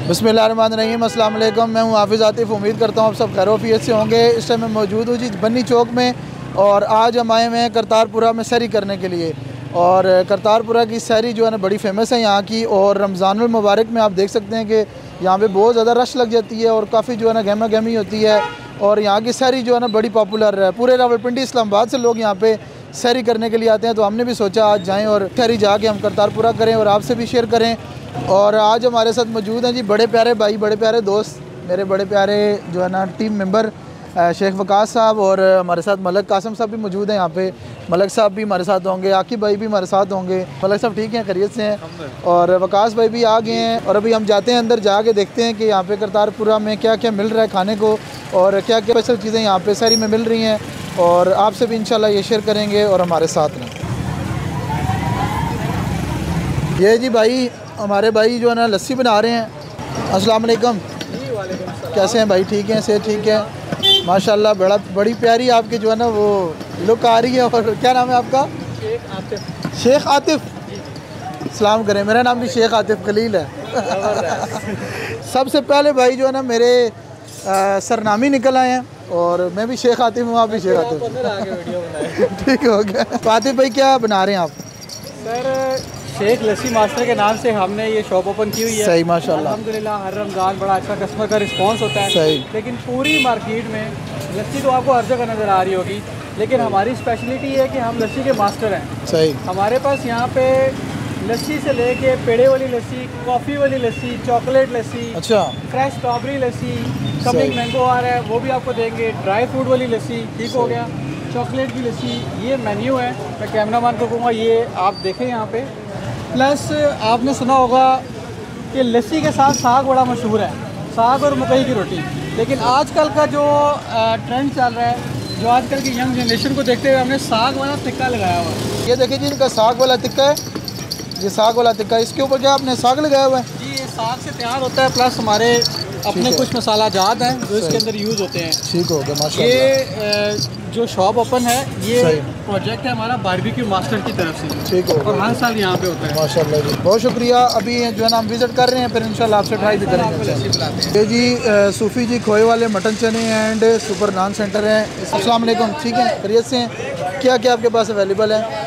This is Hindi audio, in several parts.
बिस्मिल्लाहिर्रहमानिर्रहीम, अस्सलाम वालेकुम। मैं हूँ हाफिज़ आतिफ़। उम्मीद करता हूँ आप सब खैर-ओ-आफ़ियत से होंगे। इस टाइम मैं मौजूद हूँ जी बन्नी चौक में, और आज हम आए हुए हैं करतारपुरा में सैरी करने के लिए। और करतारपुरा की सैरी जो है ना बड़ी फ़ेमस है यहाँ की, और रमज़ानुल मुबारक में आप देख सकते हैं कि यहाँ पे बहुत ज़्यादा रश लग जाती है और काफ़ी जो है ना गहमा गहमी होती है। और यहाँ की सैरी जो है ना बड़ी पॉपुलर है, पूरे रावलपिंडी इस्लामाबाद से लोग यहाँ पे सैरी करने के लिए आते हैं। तो हमने भी सोचा आज जाएँ और सैरी जाके हम करतारपुरा करें और आपसे भी शेयर करें। और आज हमारे साथ मौजूद हैं जी बड़े प्यारे भाई, बड़े प्यारे दोस्त, मेरे बड़े प्यारे जो है ना टीम मेंबर शेख वकास साहब, और हमारे साथ मलक कासिम साहब भी मौजूद हैं यहाँ पे। मलक साहब भी हमारे साथ होंगे, आकिब भाई भी हमारे साथ होंगे। मलक साहब ठीक हैं, खैरियत से हैं, और वकास भाई भी आ गए हैं। और अभी हम जाते हैं अंदर, जाके देखते हैं कि यहाँ पे करतारपुरा में क्या क्या मिल रहा है खाने को, और क्या क्या स्पेशल चीज़ें यहाँ पे सैरी में मिल रही हैं, और आपसे भी इंशाल्लाह ये शेयर करेंगे। और हमारे साथ में ये जी भाई, हमारे भाई जो है ना लस्सी बना रहे हैं। अस्सलाम वालेकुम। कैसे हैं भाई? ठीक हैं, सेहत ठीक है? माशाल्लाह, बड़ी प्यारी आपकी जो है ना वो लुक आ रही है। और क्या नाम है आपका? शेख आतिफ़। सलाम करें, मेरा नाम भी शेख आतिफ़ खलील है। सबसे पहले भाई जो है ना मेरे सरनामी निकल आए हैं, और मैं भी शेख आतिफ़ हूँ, आप भी शेख आतिफ़। ठीक हो गया। तो आतिफ़ भाई क्या बना रहे हैं आप? सर, शेख लस्सी मास्टर के नाम से हमने ये शॉप ओपन की हुई है। सही, माशाल्लाह, अल्हम्दुलिल्लाह। हर रमज़ान बड़ा अच्छा कस्टमर का रिस्पांस होता है। सही। लेकिन पूरी मार्केट में लस्सी तो आपको हर जगह नज़र आ रही होगी, लेकिन हमारी स्पेशलिटी है कि हम लस्सी के मास्टर हैं। सही। हमारे पास यहाँ पे लस्सी से लेके पेड़े वाली लस्सी, कॉफ़ी वाली लस्सी, चॉकलेट लस्सी, अच्छा, fresh strawberry lassi, coming mango आ रहा है वो भी आपको देंगे, ड्राई फ्रूट वाली लस्सी, ठीक हो गया, चॉकलेट की लस्सी। ये मेन्यू है। मैं कैमरामैन को कहूँगा ये आप देखें यहाँ पे। प्लस आपने सुना होगा कि लस्सी के साथ साग बड़ा मशहूर है, साग और मकई की रोटी। लेकिन आजकल का जो ट्रेंड चल रहा है, जो आजकल की यंग जनरेशन को देखते हुए हमने साग वाला टिक्का लगाया हुआ है। ये देखिए जी, इनका साग वाला टिक्का है। ये साग वाला टिक्का, इसके ऊपर क्या आपने साग लगाया हुआ है? जी, ये साग से तैयार होता है, प्लस हमारे अपने कुछ मसाला जात हैं जो इसके अंदर यूज़ होते हैं। ठीक हो गया, माशाल्लाह। ये जो शॉप ओपन है, ये प्रोजेक्ट है हमारा बारबेक्यू मास्टर की तरफ से। ठीक हो गया, और हर साल यहाँ पे होता है। माशाल्लाह जी, बहुत शुक्रिया। अभी जो है ना हम विज़िट कर रहे हैं, फिर इंशाल्लाह आपसे ट्राई भी करेंगे। ये जी सूफ़ी जी खोए वाले मटन चने एंड सुपर नान सेंटर है। अस्सलाम वालेकुम, ठीक है, खैरियत से हैं? क्या क्या आपके पास अवेलेबल है?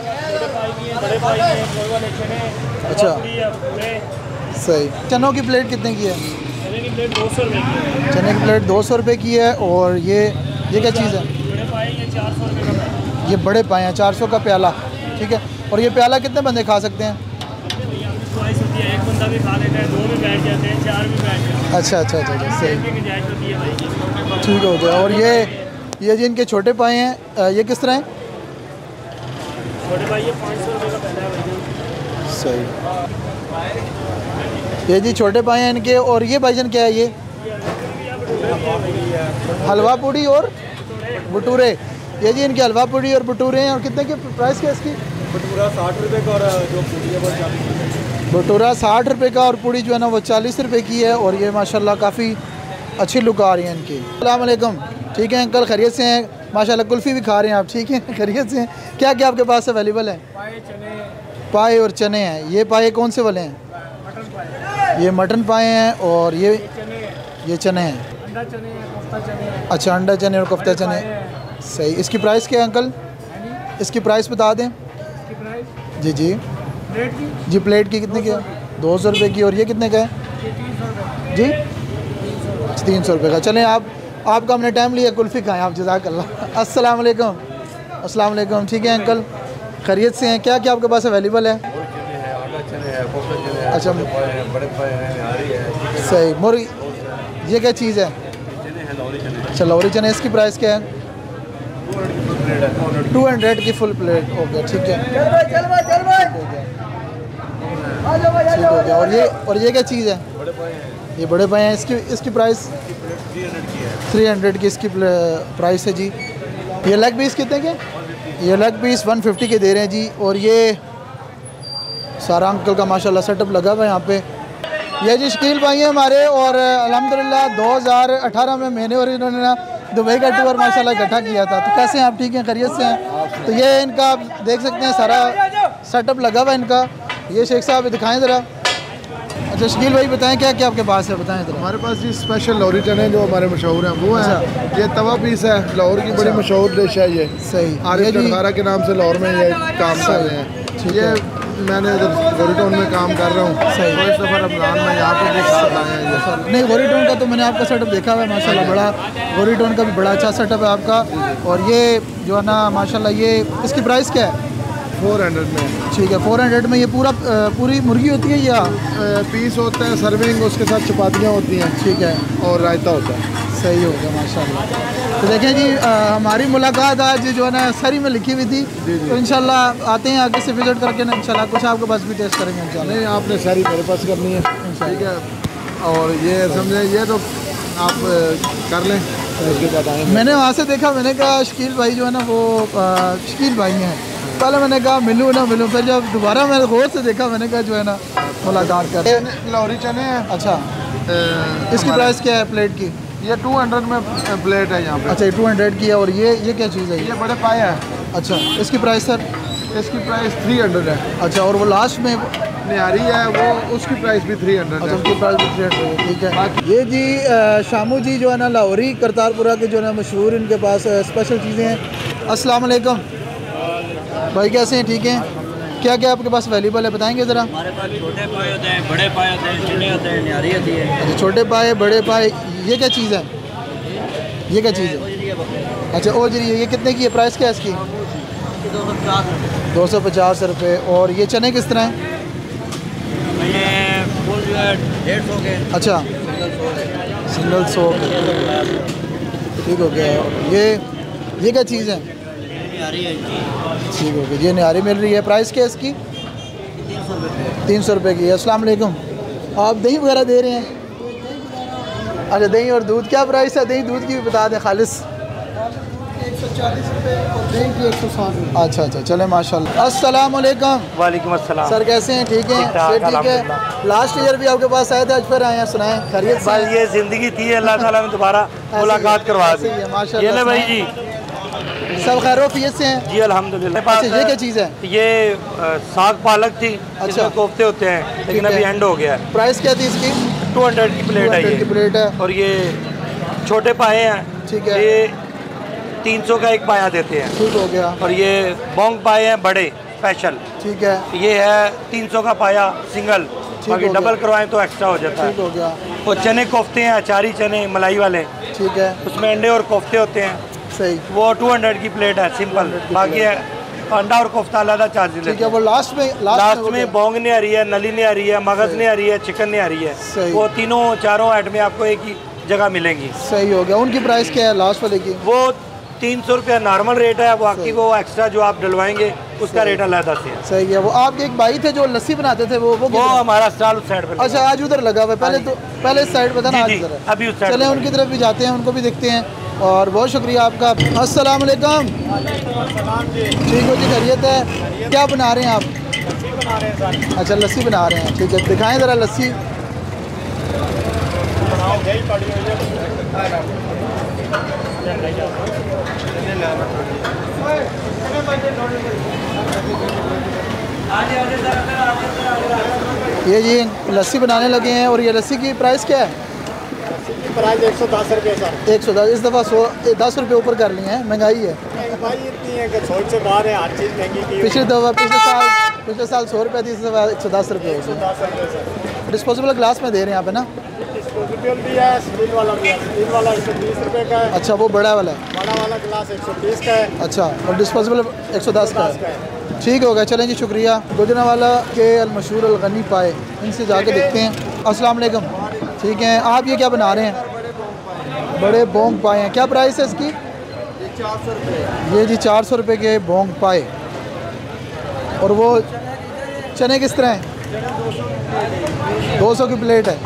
अच्छा, सही। चनों की प्लेट कितने की है? चने की प्लेट 200 रुपये की है। चने की प्लेट 200 रुपये की है। और ये क्या चीज़ है? बड़े पाए ये 400 रुपये का। ये बड़े पाए हैं, 400 का प्याला, ठीक है। और ये प्याला कितने बंदे खा सकते हैं? चॉइस होती है, एक बंदा भी खा लेता है, 2 भी बैठ जाते हैं, 4 भी बैठ जाते हैं। अच्छा अच्छा अच्छा, सही, गुंजाइश होती है भाई। ठीक हो गया। और ये जी इनके छोटे पाए हैं, ये किस तरह हैं? छोटे भाई ये 500 रुपये का पहला है भाई। सही। ये जी छोटे पाए हैं इनके। और ये भाईजान क्या है? ये हलवा पूड़ी और भटूरे। ये जी इनके हलवा पूड़ी और भटूरे हैं। और कितने की प्राइस क्या है इसकी? भटूरा 60 रुपये का, और जो पूड़ी है वो 40 रुपये। भटूरा 60 रुपये का, और पूड़ी जो है ना वो 40 रुपये की है। और ये माशाल्लाह काफ़ी अच्छी लुक आ रही है इनकी। अस्सलाम वालेकुम, ठीक है अंकल, खैरियत से हैं? माशाल्लाह कुल्फ़ी भी खा रहे हैं आप, ठीक है, खैरियत से हैं? क्या क्या आपके पास अवेलेबल है? पाए, चने, पाए और चने हैं। ये पाए कौन से वाले हैं? मटन पाए। ये मटन पाए हैं। और ये चने हैं। अंडा चने हैं, कोफ्ता चने हैं। अच्छा, अंडा चने और कोफ्ता चने, सही। इसकी प्राइस क्या है अंकल? इसकी प्राइस बता दें। इसकी प्राइस जी जी प्लेट की जी, प्लेट की कितने की है? 200 रुपये की। और ये कितने का है? ये 300 रुपये। जी 300 रुपये का। चलें, आपका हमने टाइम लिया, कुल्फ़ी खाएँ आप, जज़ाकल्लाह। अस्सलाम वालेकुम। अस्सलाम वालेकुम, ठीक है अंकल, खैरियत से हैं? क्या क्या आपके पास अवेलेबल है? अच्छा, बड़े पाए हैं, नारी है। सही। मुर्गी, ये क्या चीज़ है? अच्छा, लौरी चने। इसकी प्राइस क्या है? 200 की फुल प्लेट हो गया, ठीक है, ठीक हो गया। और ये क्या चीज़ है? ये बड़े पाए हैं। इसकी प्राइस 300 की इसकी प्राइस है जी। ये लेग पीस कितने के? ये लेग पीस 150 के दे रहे हैं जी। और ये सारा अंकल का माशाल्लाह सेटअप लगा हुआ है यहाँ पे। ये जी शकील भाई हैं हमारे, और अल्हम्दुलिल्लाह 2018 में मैंने और इन्होंने ना दुबई का टूर माशाल्लाह इकट्ठा किया था। तो कैसे हैं आप? ठीक हैं, खैरियत से हैं? तो ये इनका आप देख सकते हैं सारा सेटअप लगा हुआ है इनका। ये शेख साहब दिखाएं ज़रा। अच्छा शकील भाई बताएं क्या क्या आपके पास है, बताएं जरा। हमारे पास जी स्पेशल लाहौरी चने जो हमारे मशहूर हैं वो है। ये तवा पीस है, लाहौर की बड़ी मशहूर डिश है ये। सही। आरिफ चटखारा के नाम से लाहौर में ये काम कर रहे हैं। ये मैंने इधर गौरी टाउन में काम कर रहा हूँ। सही। तो इस दफ़ा रमज़ान में यहाँ पर डिश बनाए हैं ये। नहीं गौरी टाउन का तो मैंने आपका सेटअप देखा हुआ है माशाल्लाह, बड़ा गौरी टाउन का भी बड़ा अच्छा सेटअप है आपका। और ये जो है ना माशाल्लाह, ये इसकी प्राइस क्या है? 400 में। ठीक है 400 में। ये पूरी मुर्गी होती है या पीस होता है, सर्विंग, उसके साथ चपातियाँ होती हैं। ठीक है। और रायता होता है। सही हो गया माशाल्लाह। तो देखें जी हमारी मुलाकात आज जो है ना सरी में लिखी हुई थी, तो इंशाल्लाह आते हैं आगे से विजिट करके ना इंशाल्लाह कुछ आपके पास भी टेस्ट करेंगे इंशाल्लाह। नहीं आपने सारी मेरे पास करनी है, ठीक है। और ये समझे ये तो आप कर लें, उसके बाद आएंगे। मैंने वहाँ से देखा, मैंने कहा शकील भाई जो है ना वो शकील भाई हैं। पहले मैंने कहा मिलूँ ना मिलूँ, फिर जब दोबारा मैंने गौर से देखा मैंने कहा जो है ना मुलाकात कर। लाहौरी चने हैं। अच्छा इसकी प्राइस क्या है प्लेट की? ये 200 में प्लेट है यहाँ पे। अच्छा 200 की है। और ये क्या चीज़ है? ये बड़े पाए हैं। अच्छा इसकी प्राइस सर? इसकी प्राइस 300 है। अच्छा और वो लास्ट में निहारी है वो, उसकी प्राइस भी 300 अच्छा है। उसकी प्राइस भी 300 है। ठीक है। ये जी शामू जी जो है ना लाहौरी करतारपुरा के जो है ना मशहूर, इनके पास स्पेशल चीज़ें हैं। अस्सलाम वालेकुम भाई, कैसे हैं? ठीक हैं। क्या क्या आपके पास अवेलेबल है बताएंगे ज़रा? हमारे पास छोटे पाए होते हैं, बड़े पाए होते हैं, चने होते हैं, निहारी होती है। अच्छा छोटे पाए बड़े पाए, ये क्या चीज़ है? ये क्या चीज़ है? अच्छा ओ जी ये कितने की है? प्राइस क्या है इसकी? 250 रुपये। और ये चने किस तरह हैं? ये फुल जो है 150 के। अच्छा सिंगल 100। ठीक हो गया। ये क्या चीज़ है? निहारी है जी। ठीक हो गया। ये निहारी मिल रही है। प्राइस क्या है इसकी? 300 रुपये। 300 रुपये की है। अस्सलाम वालेकुम। आप दही वगैरह दे रहे हैं? अच्छा दही और दूध क्या प्राइस है? दही दूध की भी बता दें। खालिस 140 रुपये और दही की 160 रुपये। अच्छा अच्छा चले माशाल्लाह। अस्सलाम वालेकुम। वालेकुम अस्सलाम। सर कैसे हैं? ठीक हैं? ठीक-ठाक, ठीक है। लास्ट ईयर भी आपके पास आए थे, आज फिर आए हैं, सुनाएं खैरियत से? बस ये ज़िंदगी थी, अल्लाह ताला ने दोबारा मुलाकात करवा दी। ऐसे ही है, माशाल्लाह। ये ले भाई जी। सब खैरोफियत से हैं? जी अल्हम्दुलिल्लाह। अच्छा ये क्या चीज़ है? ये साग पालक थी। अच्छा। इसमें कोफ्ते होते हैं, लेकिन ठीक अभी है। एंड हो गया है। प्राइस क्या थी इसकी? 200 की प्लेट है 200 की ये। प्लेट है। और ये छोटे पाए हैं। ठीक है। ये 300 का एक पाया देते हैं। ठीक हो गया। और ये बोंग पाए हैं बड़े स्पेशल। ठीक है। ये है 300 का पाया सिंगल, बाकी हो गया। डबल करवाएं तो एक्स्ट्रा हो जाता ठीक है। हो गया। और चने कोफ्ते हैं, अचारी चने मलाई वाले, ठीक है। उसमें अंडे और कोफ्ते होते हैं। सही। वो 200 की प्लेट है सिंपल। 200 की बाकी है अंडा और कोफ्ता अलग चार्ज ठीक लेते है। हैं। वो लास्ट में लास्ट वो में बोंग नहीं आ रही है, नली नहीं आ रही है, मगज नहीं आ रही है, चिकन नहीं आ रही सही। है। वो तीनों चारों आइटम में आपको एक ही जगह मिलेंगी। सही हो गया। उनकी प्राइस क्या है लास्ट वाले की? वो 300 रुपया नॉर्मल रेट है, बाकी वो एक्स्ट्रा जो आप डलवाएंगे उसका रेट अलग से है। सही है। वो आपके एक भाई थे जो लस्सी बनाते थे, वो वो हमारा स्टॉल उस साइड पर। अच्छा आज उधर लगा हुआ है। पहले इस साइड पे था ना, आज जी, उधर है। अभी उस साइड चले पे। उनकी तरफ भी जाते हैं, उनको भी देखते हैं। और बहुत शुक्रिया आपका। अस्सलाम वालेकुम। ठीक हो जी, खैरियत है? क्या बना रहे हैं आप? अच्छा लस्सी बना रहे हैं, ठीक है। दिखाएं ज़रा लस्सी। ये जी लस्सी बनाने लगे हैं। और ये लस्सी की प्राइस क्या है? प्राइस 110 रुपये सर। 110। इस दफ़ा 10 रुपये ऊपर कर लिए हैं, महंगाई है भाई इतनी है कि सोच से बाहर है, हर चीज़ महंगी की। पिछले साल 100 रुपये थी, इस दफ़ा 110 रुपये हो गए। 10 रुपये सर। डिस्पोजेबल ग्लास में दे रहे हैं यहाँ पे ना? डिस्पोजेबल भी है, स्टील वाला भी है। स्टील वाला 120 रुपये का है। अच्छा वो बड़ा वाला है। बड़ा वाला गिलास 130 का है। अच्छा और डिस्पोजेबल 110 का है। ठीक हो गया। चलें जी शुक्रिया। गुजरांवाला के अलमशहूर अलगनी पाए, इनसे जाके देखते हैं। अस्सलाम वालेकुम। ठीक है। आप ये क्या बना रहे हैं? बड़े बोंग पाए हैं। क्या प्राइस है इसकी? 400 रुपये। ये जी 400 रुपये के बोंग पाए। और वो चने किस तरह हैं? 200 की प्लेट है।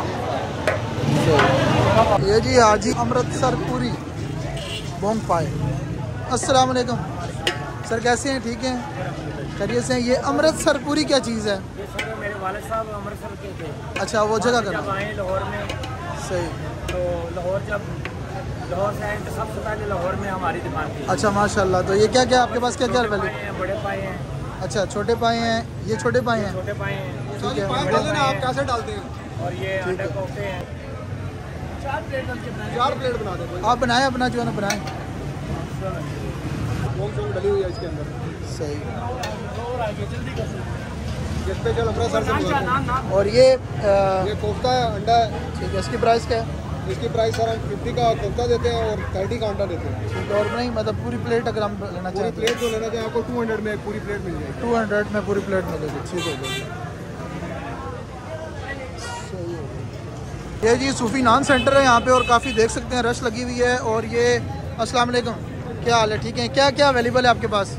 ये जी हाजी अमृतसर पूरी बोंग पाए। अस्सलाम वालेकुम सर, कैसे हैं? ठीक हैं, खैरियत से हैं। ये अमृतसर पूरी क्या चीज़ है? मेरे वालिद साहब अमृतसर के थे। अच्छा वो जगह का जब नाम। आए लाहौर में, सही। तो लाहौर से आए तो सबसे पहले लाहौर में हमारी दुकान थी। अच्छा माशाल्लाह। तो ये क्या क्या आपके पास क्या क्या छोटे वाले? पाए हैं, बड़े पाए हैं। अच्छा छोटे पाए हैं, ये छोटे पाए हैं। छोटे पाए हैं। ठीक है। आप कैसे डालते हैं? और ये अंडा कोफ्ते हैं। 4 प्लेट बना दे। आप बनाएं अपना जो है ना बनाएं। डली हुई है इसके अंदर। सही। स्पेशल अपना सर से और ये ये कोफ्ता है, अंडा है। ठीक है, इसकी प्राइस क्या है? इसकी प्राइस सर हम 50 का कोफ्ता देते हैं और 30 का अंडा देते हैं। ठीक है, और नहीं मतलब पूरी प्लेट अगर हम लेना पूरी चाहें प्लेट जो लेना चाहें आपको 200 में एक पूरी प्लेट मिल जाएगी। 200 में पूरी प्लेट मिलेगी। ठीक है, सही है। ये जी सूफ़ी नान सेंटर है यहाँ पे, और काफ़ी देख सकते हैं रश लगी हुई है। और ये अस्सलाम वालेकुम, क्या हाल है? ठीक है, क्या क्या अवेलेबल है आपके पास?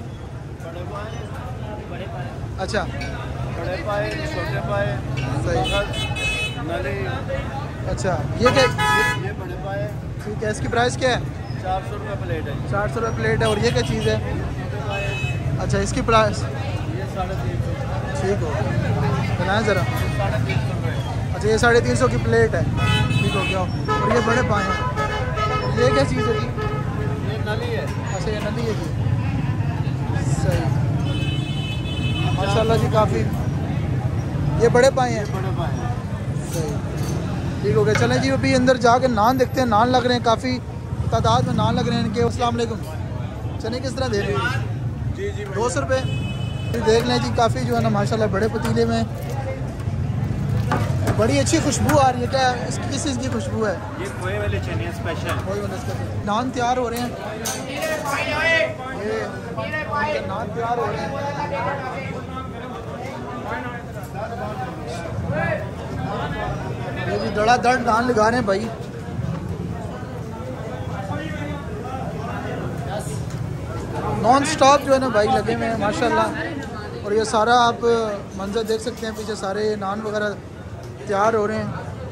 अच्छा, बड़े पाए, छोटे पाए, सही। नले। अच्छा, ये क्या? ये बड़े पाए ठीक है, इसकी प्राइस क्या है? 400 रुपये प्लेट है। 400 रुपये प्लेट है। और ये क्या चीज़ है? अच्छा, इसकी प्राइस? ये 350। ठीक हो गया, बनाए ज़रा। 350 रुपये। अच्छा, ये 350 की प्लेट है। ठीक हो गया। और ये बड़े पाए हैं। और ये क्या चीज़ है जी? ये नली है। अच्छा, ये नदी है जी। सही, माशाल्लाह जी, काफ़ी। ये बड़े पाए हैं। बड़े पाए हैं। सही, ठीक हो गया। चलें जी, अभी अंदर जाके नान देखते हैं। नान लग रहे हैं, काफ़ी तादाद में नान लग रहे हैं इनके। अस्सलाम वालेकुम। चने किस तरह दे रहे हैं? जी जी 200 रुपये। देख लें जी, काफ़ी जो है ना माशाल्लाह बड़े पतीले में बड़ी अच्छी खुशबू आ रही है। क्या इसकी किस चीज़ की खुशबू है? ये खोए वाले चने स्पेशल। वही वाला इसका नान तैयार हो रहे हैं। ये नान तैयार हो रहे हैं। ये भी धड़ाधड़ नान लगा रहे हैं भाई। नॉन स्टॉप जो है ना भाई लगे हुए हैं माशाल्लाह। और ये सारा आप मंजर देख सकते हैं, पीछे सारे नान वगैरह तैयार हो रहे हैं।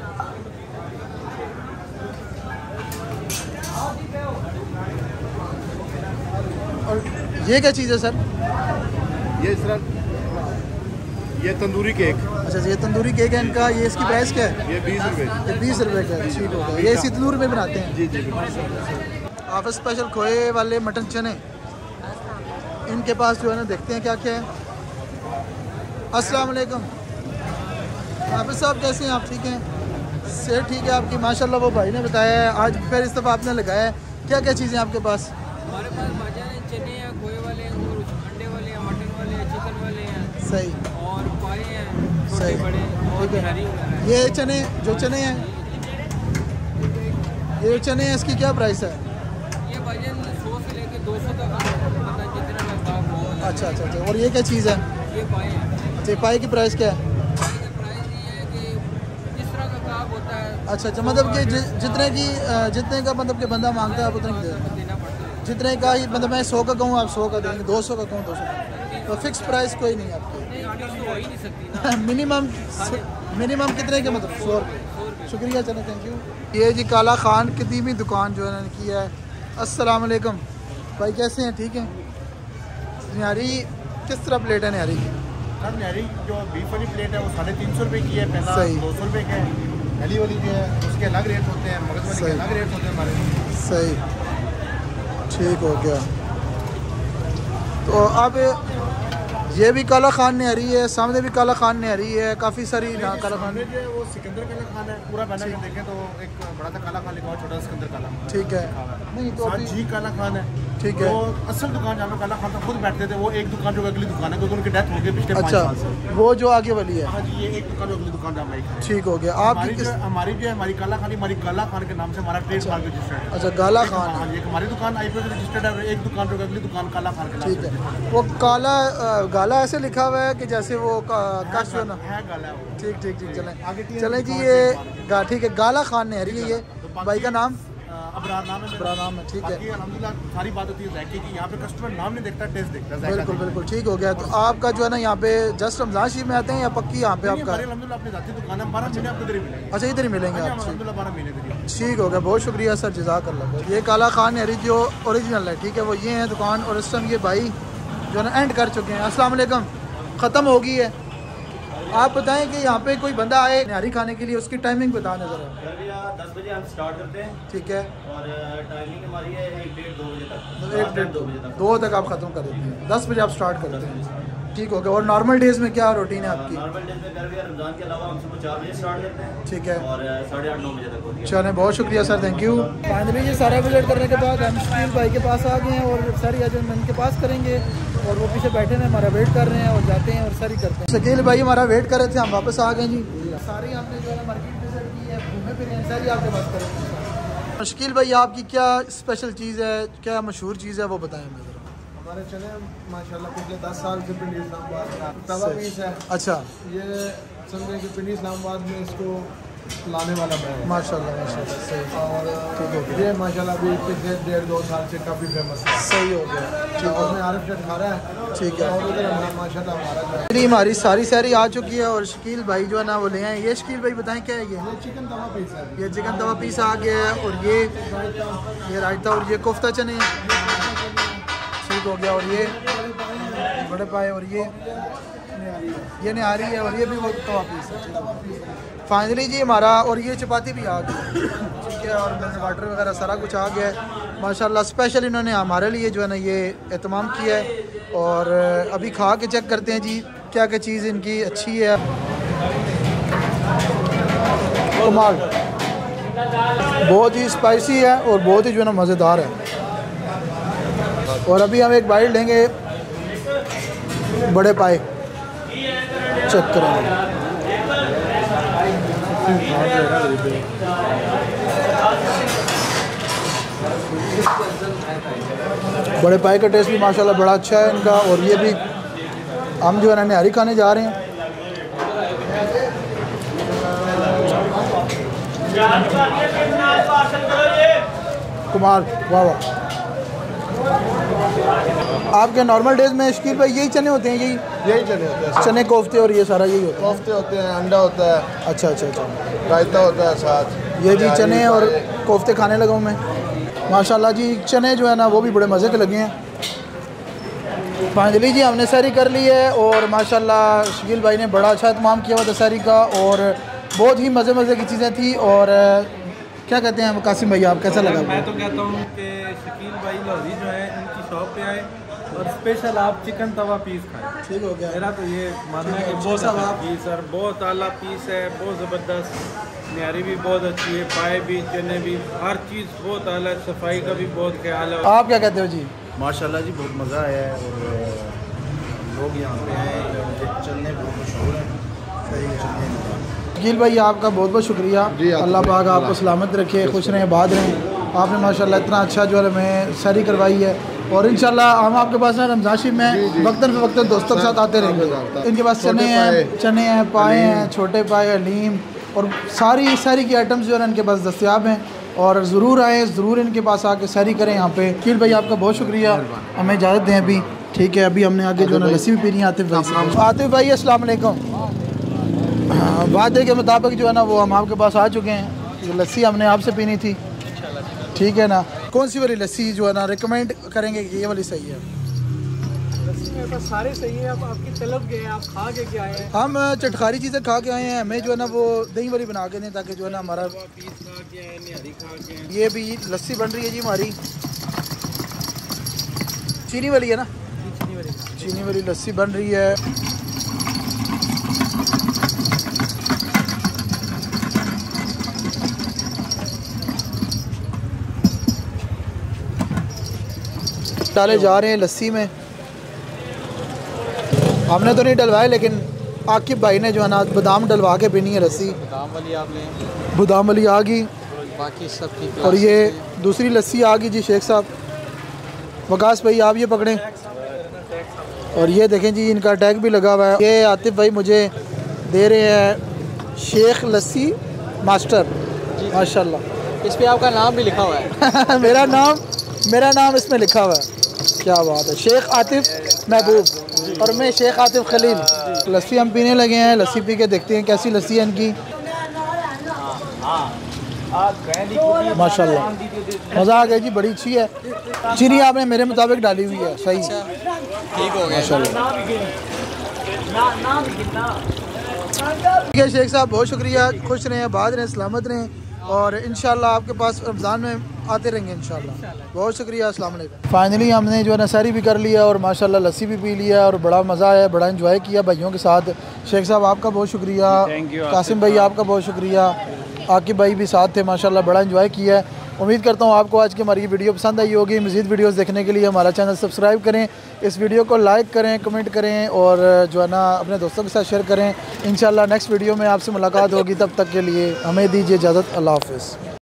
और ये क्या चीज़ है सर? ये इस तरह ये तंदूरी केक। अच्छा, ये तंदूरी केक है इनका। ये इसकी प्राइस क्या है? ये 20 रुपये। ये 20 रुपये का है। ठीक हो गया। ये इसी तंदूर में बनाते हैं? जी जी। आप स्पेशल खोए वाले मटन चने इनके पास जो है ना देखते हैं क्या क्या है। अस्सलाम वालेकुम, हाफिज़ साहब कैसे हैं आप? ठीक हैं, सेहत ठीक है आपकी? माशाल्लाह, वो भाई ने बताया है आज फिर इस दफ़ा आपने लगाया है। क्या क्या चीज़ें आपके पास? हमारे पास बाजार हैं, चने हैं, खोए वाले हैं, और अंडे वाले हैं, मटन वाले हैं, चिकन वाले हैं, सही, और पाए हैं सही, छोटे बड़े, और ठीक है। बिहारी वगैरह है। ये चने जो चने हैं, ये चने हैं, इसकी क्या प्राइस है? ये वजन 100 से लेके 200 तक आता है, मतलब जितना लगता है वो। अच्छा अच्छा अच्छा। और ये क्या चीज़ है? ये पाए हैं। अच्छा, पाई की प्राइस क्या है? पाए का प्राइस ये है कि जिस तरह का काब होता है अच्छा अच्छा, मतलब कि जितने का मतलब कि बंदा मांगता है आप उतने की दे देते हैं। देना पड़ता है। जितने का ही मतलब मैं 100 का कहूँ आप 100 का देंगे, 200 का कहूँ 200 का। तो फिक्स प्राइस कोई नहीं है आपकी? नहीं, आर्टिस्ट तो हो ही नहीं सकती ना। मिनिमम कितने के मतलब 100 रुपये? शुक्रिया, चलो थैंक यू। ये जी काला खान कदीमी दुकान जो है इन्होंने की है। अस्सलाम वालेकुम भाई, कैसे हैं? ठीक है। न्यारी किस तरह प्लेट है न्यारी? सर न्यारी जो बीफ वाली प्लेट है वो 350 रुपये की है। पहला सही। 200 रुपये का है। नली वाली जो है उसके अलग रेट होते हैं, मगज वाली के सही। अलग रेट होते हैं हमारे। सही, ठीक हो गया। तो अब ये भी काला खान न्यारी है, सामने भी काला खान न्यारी है, काफ़ी सारी काला खान। जो है वो सिकंदर काला खान है। पूरा बैनर में देखें तो एक बड़ा सा काला खान लिखा हुआ, छोटा सिकंदर काला खान। ठीक है, नहीं तो साथ अभी जी काला खान है। ठीक है। वो असल दुकान जहाँ पे काला खान साहब खुद बैठते थे, वो एक दुकान जो अगली दुकान है क्योंकि उनकी डेथ हो गई पिछले 5 अच्छा, साल से। वो जो आगे वाली है। हाँ जी, ये एक दुकान जो अगली दुकान जहाँ पे ठीक हो गया। आप हमारी जो है हमारी काला खानी हमारी काला खान के नाम से हमारा ट्रेड मार्क रजिस्टर्ड है। अच्छा, गाला खान। हाँ जी, एक हमारी दुकान IPO से रजिस्टर्ड है और एक दुकान जो अगली दुकान काला खान के नाम ठीक से है। वो काला गाला ऐसे लिखा हुआ है कि जैसे वो कश जो ना। है गाला है वो। ठीक ठीक ठीक, चलें आगे TN चलें जी। दुकान ये से ठीक है, गाला खान न्यारी है। ये भाई का नाम? अबरार नाम है मेरा। अबरार नाम है, ठीक है। बाकी अल्हम्दुलिल्लाह सारी बात होती है जायके की। यहाँ पे कस्टमर नाम नहीं देखता, टेस्ट देखता है, जायका बिल्कुल देखता है। बिल्कुल, ठीक हो गया। तो आपका जो है ना यहाँ पे जस्ट रमजान शरीफ में आते हैं या पक्की यहाँ पे नहीं, आपका? हमारे अल्हम्दुलिल्लाह अपनी जाती दुकान है, 12 महीने आपको इधर ही मिलेंगे। अच्छा, इधर ही मिलेंगे हाँ जी, आप? ठीक, अल्हम्दुलिल्लाह 12 महीने इधर ही। ठीक हो गया, बहुत शुक्रिया सर, जज़ाकल्लाह। ये काला खान न्यारी जो ओरिजिनल है, ठीक है, वो ये है दुकान। और इस टाइम ये भाई जो है ना एंड कर चुके हैं। अस्सलाम वालेकुम, ख़त्म हो गई है। आप बताएं कि यहाँ पे कोई बंदा आए न्यारी खाने के लिए, उसकी टाइमिंग बताएं ज़रा। 10 बजे हम स्टार्ट करते हैं ठीक है, और टाइमिंग हमारी है 1 डेढ़ 2 बजे तक। 1 डेढ़ 2 बजे तक आप ख़त्म कर देते हैं। 10 बजे आप स्टार्ट करते हैं। ठीक हो गया। और नॉर्मल डेज में क्या रूटीन है आपकी? नॉर्मल डेज में घर में रमजान के अलावा हम सुबह 4 बजे स्टार्ट करते हैं। ठीक है, और 8:30-9 बजे तक होती है। चलें, बहुत शुक्रिया सर, थैंक यू। फाइनली ये सारा विजिट करने के बाद हम शकील भाई के पास आ गए हैं और सारी आइटम इनके पास करेंगे और वो पीछे बैठे हैं, हमारा वेट कर रहे हैं और जाते हैं और सारी करते हैं। शकील भाई हमारा वेट कर रहे थे, हम वापस आ गए जी। सारी आपने जो है मार्केट विजिट की है, घूमे फिरे हैं, सारी आपके पास करेंगे। शकील भाई आपकी क्या स्पेशल चीज़ है, क्या मशहूर चीज़ है, वो बताएं मुझे। हमारे चने माशाल्लाह पिछले 10 साल से पिंडी इस्लामाबाद का तवा पीस है। अच्छा, ये समझे कि पिंडी इस्लामाबाद में इसको लाने वाला है माशाल्लाह माशाल्लाह, सही और ठीक हो गया। ये माशाल्लाह अभी पिछले 1.5-2 साल से काफ़ी फेमस है। सही हो गया, ठीक और है, उसमें आरिफ चट खा रहा है। ठीक है। और उधर माशाल्लाह हमारा जो है नहीं, हमारी सारी सारी आ चुकी है और शकील भाई जो है ना वो ले आए। ये शकील भाई बताएं क्या है ये? ये चिकन तवा पीस है। ये चिकन तवा पीस आ गया है और ये रायता और ये कोफ्ता चने ठीक हो गया। और ये बड़े पाए और ये निहारी है और ये भी वो तवा पीस है। फाइनली जी हमारा और ये चपाती भी आ गई, ठीक है, और वाटर वगैरह सारा कुछ आ गया है माशाल्लाह। स्पेशल इन्होंने हमारे लिए जो है ना ये एहतमाम किया है और अभी खा के चेक करते हैं जी क्या क्या चीज़ इनकी अच्छी है। कमाल, बहुत ही स्पाइसी है और बहुत ही जो है ना मज़ेदार है। और अभी हम एक बाइट लेंगे बड़े पाए, चेक करेंगे। बड़े पाए का टेस्ट भी माशाल्लाह बड़ा अच्छा है इनका। और ये भी हम जो है ना निहारी खाने जा रहे हैं। कुमार वाह वाह। आपके नॉर्मल डेज में शकील भाई यही चने होते हैं? यही चने होते हैं, चने कोफ्ते और ये सारा यही होता है? कोफ्ते होते हैं, अंडा होता है, अच्छा अच्छा अच्छा, रायता होता है साथ। ये जी चने और कोफ्ते खाने लगा हूँ मैं माशाल्लाह जी। चने जो है ना वो भी बड़े मज़े के लगे हैं। फाइनली जी हमने सैरी कर ली है और माशाल्लाह शकील भाई ने बड़ा अच्छा इत्माम किया हुआ था सैरी का और बहुत ही मज़े मज़े की चीज़ें थी। और क्या कहते हैं कासिम भाई, आप कैसा लगा? मैं तो कहता हूँ कि शकील भाई लाहौरी जो है इनकी शॉप पे आए और स्पेशल आप चिकन तवा पीस खाएं। ठीक हो गया, मेरा तो ये मानना है कि बहुत जी सर, बहुत आला पीस है, बहुत ज़बरदस्त। निहारी भी बहुत अच्छी है, पाए भी, चने भी, हर चीज़ बहुत आला है, सफाई का भी बहुत ख्याल है। आप क्या कहते हो जी? माशाल्लाह जी बहुत मज़ा आया है और लोग यहाँ पे आए, चलने बहुत मशहूर है। सही चलने शकील भाई आपका बहुत बहुत शुक्रिया। अल्लाह पाक आपको सलामत रखे, खुश रहें, आबाद रहें। आपने माशाल्लाह इतना अच्छा जो है हमें सैरी करवाई है और इंशाल्लाह हम आपके पास ना रमज़ान शरीफ में वक्तन फ़वक्तन दोस्तों के साथ आते रहेंगे। इनके पास चने हैं, पाए हैं, छोटे पाए, हलीम और सारी की आइटम्स जो है इनके पास दस्तियाब हैं। और ज़रूर आएँ, ज़रूर इनके पास आके सैरी करें यहाँ पे। शकील भाई आपका बहुत शुक्रिया, हमें इजाज़त दें अभी, ठीक है। अभी हमने आगे जो है लस्सी भी पीनी है आतिफ़ भाई से। आतिफ़ भाई अस्सलाम वालेकुम। वादे के मुताबिक जो है ना वो हम आपके पास आ चुके हैं। ये लस्सी हमने आपसे पीनी थी, ठीक है ना। कौन सी वाली लस्सी जो है ना रिकमेंड करेंगे कि ये वाली सही है? लस्सी मेरे पास सारे सही है, आप आपकी तलब के हैं, आप खा के आए हैं? हम चटखारी चीज़ें खा के आए हैं, हमें जो है ना वो दही वाली बना के दें ताकि जो है ना हमारा ये भी लस्सी बन रही है जी हमारी चीनी वाली है ना, चीनी वाली लस्सी बन रही है। डाले जा रहे हैं लस्सी में, हमने तो नहीं डलवाए लेकिन आकिब भाई ने जो है ना बादाम डलवा के पीनी है लस्सी। बादाम वाली आप लें, बादाम वाली आ गई बाकी सब की। और ये दूसरी लस्सी आ गई जी शेख साहब। वकास भाई आप ये पकड़ें और ये देखें जी इनका टैग भी लगा हुआ है। ये आतिफ भाई मुझे दे रहे हैं शेख लस्सी मास्टर, माशाल्लाह। इस पे आपका नाम भी लिखा हुआ है। मेरा नाम इसमें लिखा हुआ है, क्या बात है। शेख आतिफ महबूब और मैं शेख आतिफ खलील। लस्सी हम पीने लगे हैं, लस्सी पी के देखते हैं कैसी लस्सी है इनकी। माशाल्लाह मज़ा आ गया जी, बड़ी अच्छी है। चीनी आपने मेरे मुताबिक डाली हुई है, सही ठीक हो गया माशाल्लाह। ठीक है शेख साहब, बहुत शुक्रिया, खुश रहें, आबाद रहें, सलामत रहें। और इंशाल्लाह आपके पास रमज़ान में आते रहेंगे इंशाल्लाह। बहुत शुक्रिया, अस्सलाम वालेकुम। फाइनली हमने जो है ना सहरी भी कर लिया और माशाल्लाह लस्सी भी पी लिया और बड़ा मज़ा आया, बड़ा एंजॉय किया भाइयों के साथ। शेख साहब आपका बहुत शुक्रिया, कासिम भाई आपका बहुत शुक्रिया, आकिब भाई भी साथ थे, माशाल्लाह बड़ा एंजॉय किया है। उम्मीद करता हूँ आपको आज की हमारी वीडियो पसंद आई होगी। मज़ीद वीडियोस देखने के लिए हमारा चैनल सब्सक्राइब करें, इस वीडियो को लाइक करें, कमेंट करें और जो है ना अपने दोस्तों के साथ शेयर करें। इंशाल्लाह नेक्स्ट वीडियो में आपसे मुलाकात होगी, तब तक के लिए हमें दीजिए इजाज़त। अल्लाह हाफ़िज़।